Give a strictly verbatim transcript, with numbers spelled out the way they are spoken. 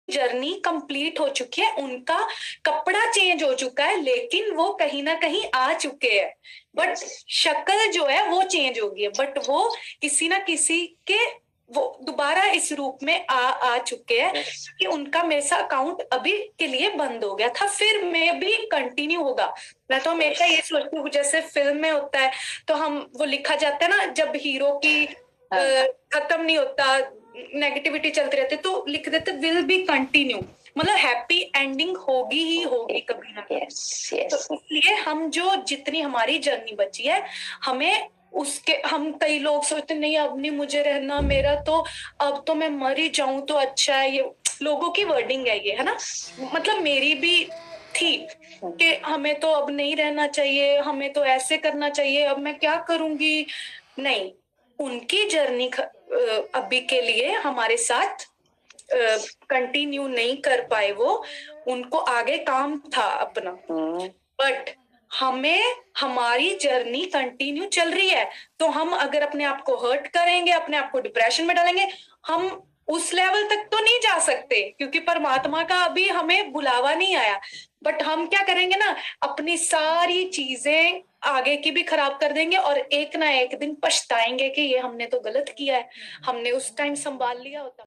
Journey complete हो चुकी है, उनका कपड़ा चेंज हो चुका है, लेकिन वो कहीं ना कहीं आ चुके हैं, बट शक्ल जो है वो चेंज हो गई है, बट वो किसी ना किसी के वो दोबारा इस रूप में आ आ चुके हैं कि उनका मेरे से अकाउंट अभी के लिए बंद हो गया था, फिर में भी कंटिन्यू होगा। मैं तो हमेशा ये सोचती हूँ, जैसे फिल्म में होता है तो हम वो लिखा जाता है ना, जब हीरो की खत्म नहीं होता, नेगेटिविटी चलती रहती, तो लिख देते विल बी कंटिन्यू, मतलब हैप्पी एंडिंग होगी ही होगी कभी ना कभी। yes, yes. तो इसलिए हम जो जितनी हमारी जर्नी बची है, हमें उसके हम कई लोग सोचते नहीं अब नहीं मुझे रहना, मेरा तो अब तो मैं मर ही जाऊं तो अच्छा है, ये लोगों की वर्डिंग है ये, है ना, मतलब मेरी भी थी कि हमें तो अब नहीं रहना चाहिए, हमें तो ऐसे करना चाहिए, अब मैं क्या करूंगी। नहीं, उनकी जर्नी अभी के लिए हमारे साथ कंटिन्यू नहीं कर पाए, वो उनको आगे काम था अपना, बट हमें हमारी जर्नी कंटिन्यू चल रही है। तो हम अगर अपने आप को हर्ट करेंगे, अपने आप को डिप्रेशन में डालेंगे, हम उस लेवल तक तो नहीं जा सकते, क्योंकि परमात्मा का अभी हमें बुलावा नहीं आया। बट हम क्या करेंगे ना, अपनी सारी चीजें आगे की भी खराब कर देंगे, और एक ना एक दिन पछताएंगे कि ये हमने तो गलत किया है, हमने उस टाइम संभाल लिया होता।